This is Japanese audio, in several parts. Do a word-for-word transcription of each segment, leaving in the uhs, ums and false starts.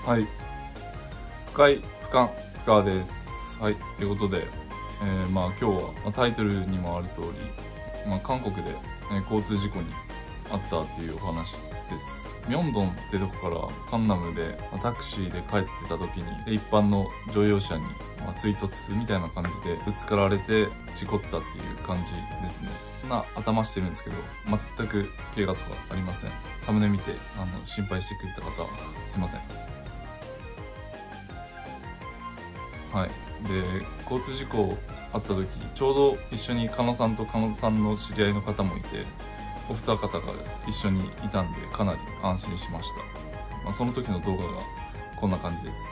はい。深い、深、深川です。はい。ということで、えー、まあ今日は、まあ、タイトルにもある通り、まあ韓国で、ね、交通事故にあったっていうお話です。ミョンドンってとこからカンナムで、まあ、タクシーで帰ってた時に、で一般の乗用車に、まあ、追突みたいな感じでぶつかられて事故ったっていう感じですね。そんな頭してるんですけど、全く怪我とかありません。サムネ見て、あの、心配してくれた方は、すいません。はい。で、交通事故あった時、ちょうど一緒に狩野さんと狩野さんの知り合いの方もいて、お二方が一緒にいたんで、かなり安心しました。まあ、その時の動画がこんな感じです。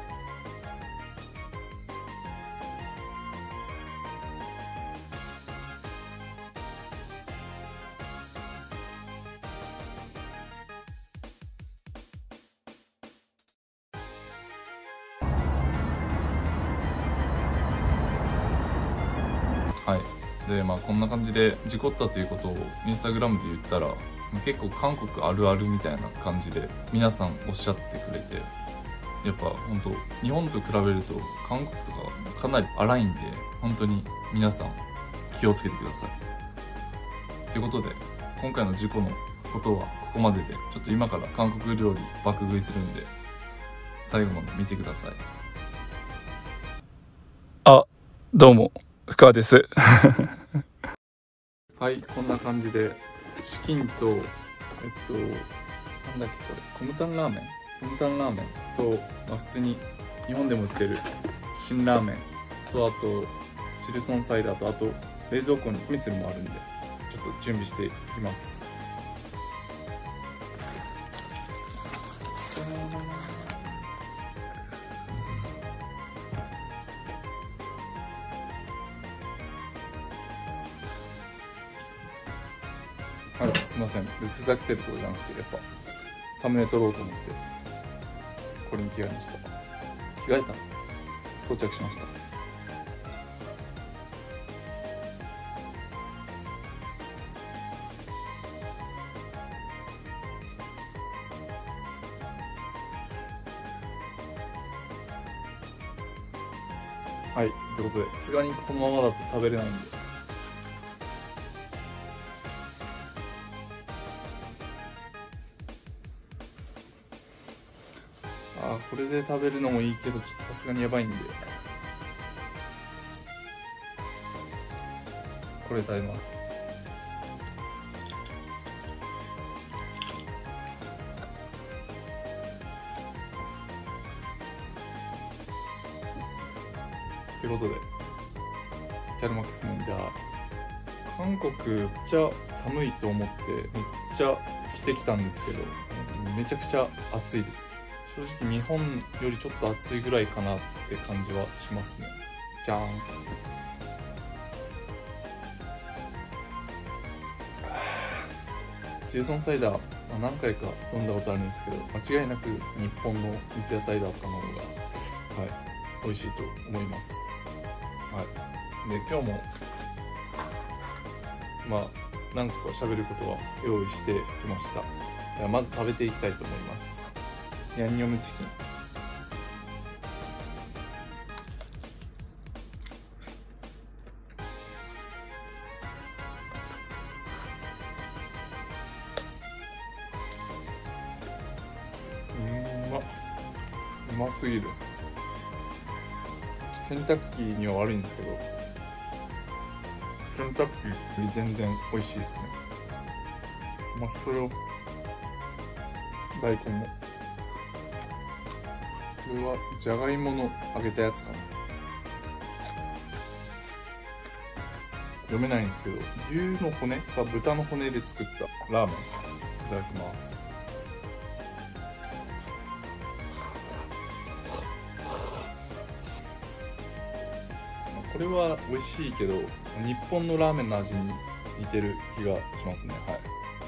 はい。で、まあこんな感じで事故ったということをインスタグラムで言ったら、結構韓国あるあるみたいな感じで皆さんおっしゃってくれて、やっぱ本当日本と比べると韓国とかかなり荒いんで、本当に皆さん気をつけてください。ということで、今回の事故のことはここまでで、ちょっと今から韓国料理爆食いするんで、最後まで見てください。 あ、どうも、深川です。 はい、こんな感じで、チキンと、えっと、なんだっけこれ、コムタンラーメンコムタンラーメンと、まあ、普通に日本でも売ってる辛ラーメンと、あと、チルソンサイダーと、あと、冷蔵庫にミスルもあるんで、ちょっと準備していきます。あら、すいません。ふざけてるとかじゃなくて、やっぱ、サムネ撮ろうと思って、これに着替えました。着替えた到着しました。はい、ということで、さすがにこのままだと食べれないんで。あー、これで食べるのもいいけど、ちょっとさすがにやばいんで。これ食べます。ということで、キャルマックス麺じゃあ、韓国めっちゃ寒いと思ってめっちゃ着てきたんですけど、めちゃくちゃ暑いです。正直日本よりちょっと暑いぐらいかなって感じはしますね。じゃーん。チルソンサイダー、まあ、何回か飲んだことあるんですけど、間違いなく日本の三ツ矢サイダーとかの方が、はい、美味しいと思います。はい。で、今日もまあ何個か喋ることは用意してきました。ではまず食べていきたいと思います。ヤンニョムチキン。うまっ。うますぎる。ケンタッキーには悪いんですけど、ケンタッキーより全然美味しいですね。まあそれを大根も、これはじゃがいもの揚げたやつかな。読めないんですけど、牛の骨か豚の骨で作ったラーメン、いただきます。これは美味しいけど、日本のラーメンの味に似てる気がしますね。はい。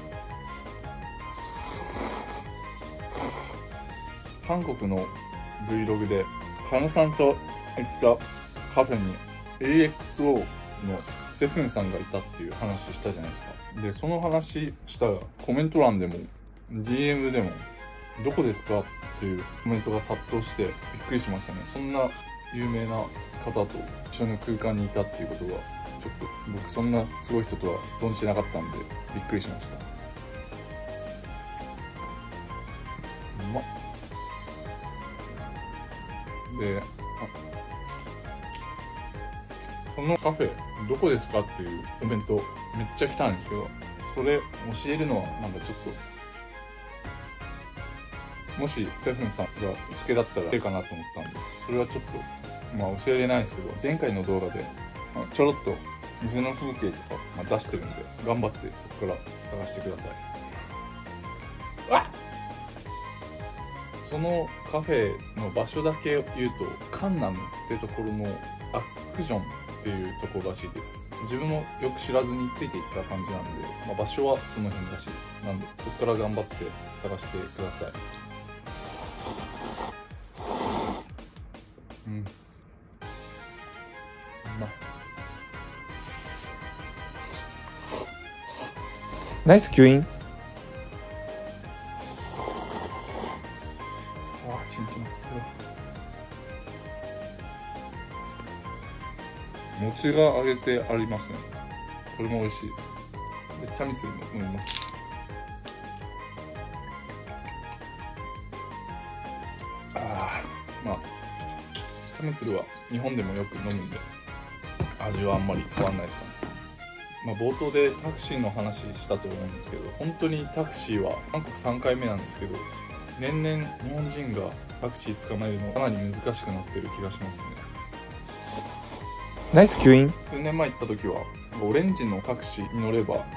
韓国の Vlog で狩野さんと行ったカフェに エーエックスオー のセフンさんがいたっていう話したじゃないですか。で、その話したらコメント欄でも ディーエム でもどこですかっていうコメントが殺到してびっくりしましたね。そんな有名な方と一緒の空間にいたっていうことが、ちょっと僕そんなすごい人とは存じてなかったんでびっくりしました。うまっ。で、そのカフェどこですかっていうコメントめっちゃ来たんですけど、それ教えるのはなんかちょっと、もしセフンさんが行きつけだったらいいかなと思ったんで、それはちょっとまあ教えれないんですけど、前回の動画で、まあ、ちょろっと店の風景とか、まあ、出してるんで、頑張ってそこから探してください。あっ、そのカフェの場所だけ言うと、カンナムってところのアックジョンっていうところらしいです。自分もよく知らずについていった感じなんで、まあ、場所はその辺らしいです。なんでそこから頑張って探してください。うん、うまい。 ナイス吸引。 ああ、チンチンすごい。餅が揚げてありますね。これも美味しい。で、チャミスルも飲みます。ああ、まあチャミスルは日本でもよく飲むんで、味はあんまり変わんないですかね。まあ、冒頭でタクシーの話したと思うんですけど、本当にタクシーは韓国さんかいめなんですけど、年々日本人がタクシー捕まえるのかなり難しくなってる気がしますね。 ナイス吸引。 数年前行った時はオレンジのタクシーに乗れば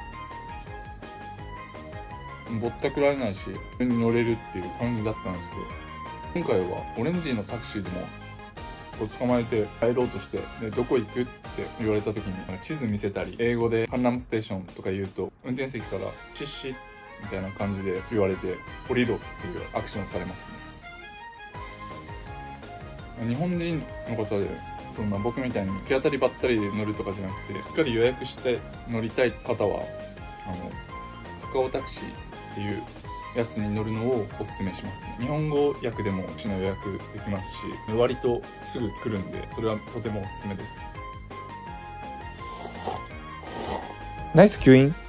ぼったくられないし乗れるっていう感じだったんですけど、今回はオレンジのタクシーでもこう捕まえて帰ろうとして、でどこ行くって言われた時に地図見せたり、英語でカンナムステーションとか言うと運転席からチッシッみたいな感じで言われて降りろっていうアクションされますね。日本人の方でそんな僕みたいに行き当たりばったりで乗るとかじゃなくて、しっかり予約して乗りたい方はあのカカオタクシーっていうやつに乗るのをおすすめしますね。日本語訳でもうちの予約できますし、割とすぐ来るんで、それはとてもおすすめです。 ナイス吸引。 うん、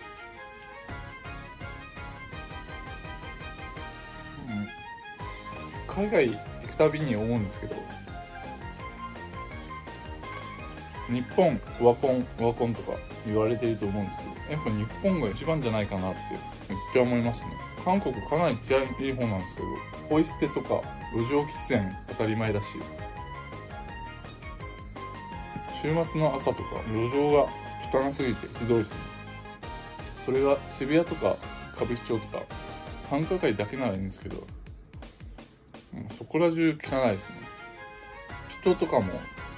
海外行くたびに思うんですけど、日本オワコンオワコンとか言われてると思うんですけど、やっぱ日本が一番じゃないかなってめっちゃ思いますね。韓国かなり治安いい方なんですけど、ポイ捨てとか路上喫煙当たり前だし、週末の朝とか路上が汚すぎてひどいですね。それが渋谷とか歌舞伎町とか繁華街だけならいいんですけど、そこら中汚いですね。人とかも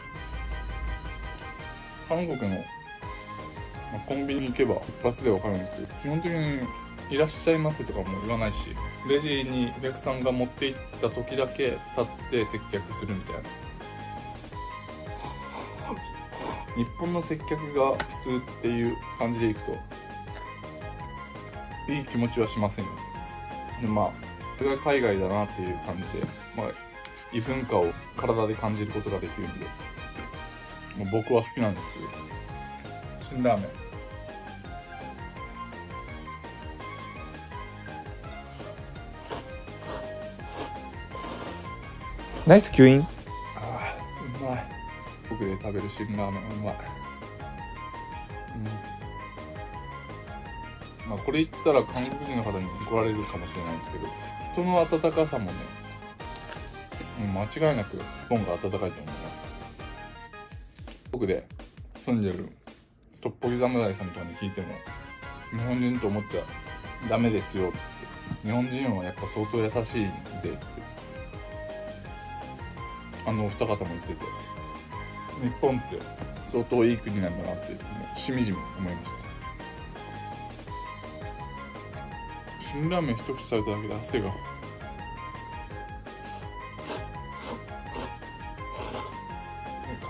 韓国の、まあ、コンビニに行けば一発でわかるんですけど、基本的にいらっしゃいませとかも言わないし、レジにお客さんが持って行った時だけ立って接客するみたいな。日本の接客が普通っていう感じでいくといい気持ちはしませんよ。で、まあそれが海外だなっていう感じで、まあ異文化を体で感じることができるんで、もう僕は好きなんですけど、辛ラーメン。 ナイス吸引。 ああ、うまい。僕で食べる辛ラーメンうまい。うん、まあこれ言ったら韓国人の方に怒られるかもしれないんですけど、人の温かさもね、間違いなく日本が温かいと思います。僕で住んでるトッポギ侍さんとかに聞いても、日本人と思ってはダメですよって、日本人はやっぱ相当優しいんでってあのお二方も言ってて、日本って相当いい国なんだなって、しみじみ思いました。辛ラーメン一口食べただけで汗が。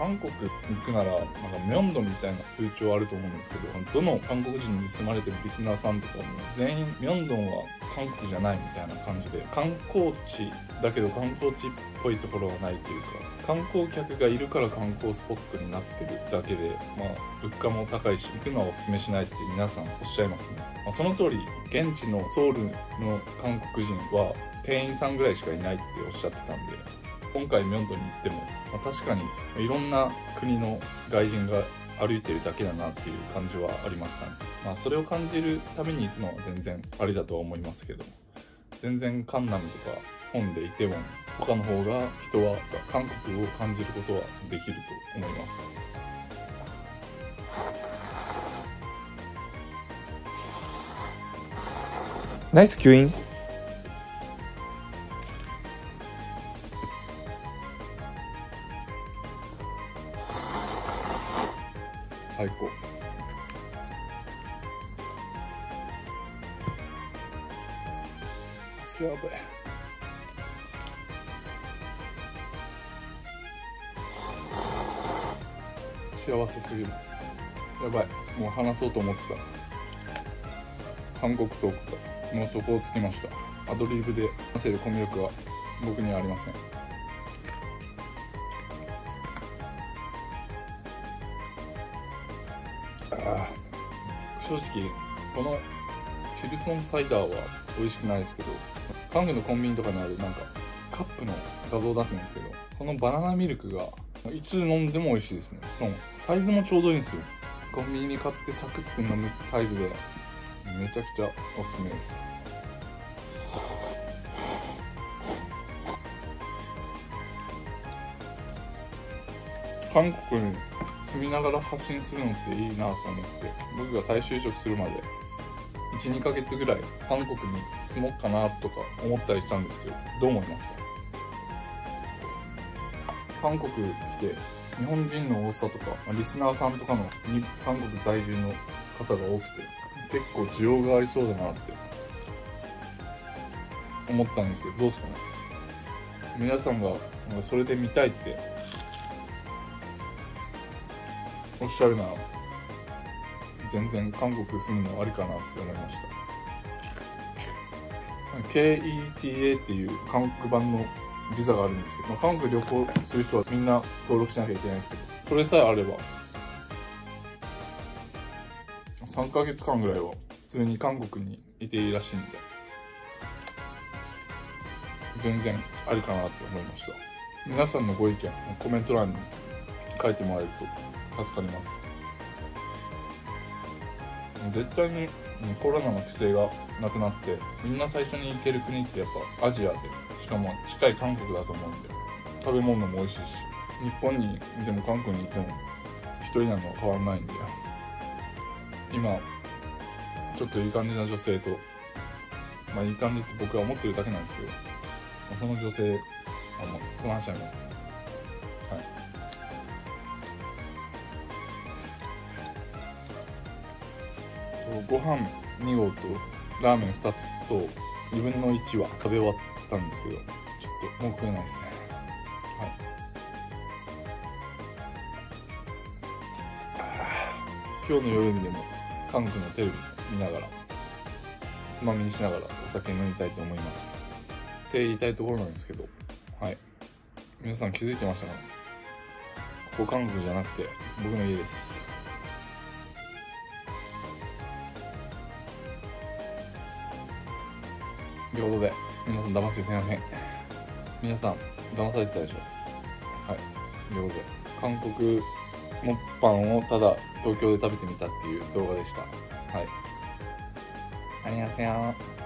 韓国行くならなんかミョンドンみたいな風潮あると思うんですけど、どの韓国人に住まれてるリスナーさんとかも全員ミョンドンは韓国じゃないみたいな感じで、観光地だけど観光地っぽいところはないというか、観光客がいるから観光スポットになってるだけで、まあ物価も高いし行くのはおすすめしないって皆さんおっしゃいますね。まあ、その通り現地のソウルの韓国人は店員さんぐらいしかいないっておっしゃってたんで、今回ミョンドンに行っても、まあ、確かにいろんな国の外人が歩いてるだけだなっていう感じはありましたね。まあそれを感じるために行くのは全然ありだとは思いますけど、全然カンナムとか本でイテウォンとかの方が人は韓国を感じることはできると思います。 ナイス吸引。 最高。やばい。幸せすぎる。やばい。もう話そうと思ってた韓国トークがもう底をつきました。アドリブで話せるコミュ力は僕にはありません。あ正直このチルソンサイダーは美味しくないですけど、韓国のコンビニとかにあるなんかカップの画像を出すんですけど、このバナナミルクがいつ飲んでも美味しいですね。しかもサイズもちょうどいいんですよ。コンビニに買ってサクッて飲むサイズでめちゃくちゃおすすめです。韓国に住みながら発信するのっていいなと思って、僕が再就職するまでいち、にかげつぐらい韓国に住もうかなとか思ったりしたんですけど、どう思いますか？韓国来て日本人の多さとかリスナーさんとかの韓国在住の方が多くて、結構需要がありそうだなって思ったんですけど、どうですかね。皆さんがそれで見たいっておっしゃるなら全然韓国住むのありかなって思いました。 ケーイーティーエー っていう韓国版のビザがあるんですけど、まあ、韓国旅行する人はみんな登録しなきゃいけないんですけど、それさえあればさんかげつかんぐらいは普通に韓国にいていいらしいんで、全然ありかなって思いました。皆さんのご意見コメント欄に書いてもらえると助かります。絶対にコロナの規制がなくなってみんな最初に行ける国ってやっぱアジアで、しかも近い韓国だと思うんで、食べ物も美味しいし、日本にいても韓国にいても一人なのは変わらないんで、今ちょっといい感じな女性と、まあいい感じって僕は思ってるだけなんですけど、その女性、あのこの話はね、はい、ご飯にごうとラーメンふたつとにぶんのいちは食べ終わったんですけど、ちょっともう食えないですね。はい。今日の夜にでも韓国のテレビ見ながらつまみにしながらお酒飲みたいと思いますって言いたいところなんですけど、はい、皆さん気づいてましたか？ここ韓国じゃなくて僕の家です。ということで、皆さん騙してすみません。皆さん騙されてたでしょ。はい。ということで、韓国のパンをただ東京で食べてみたっていう動画でした。はい。ありがとうございます。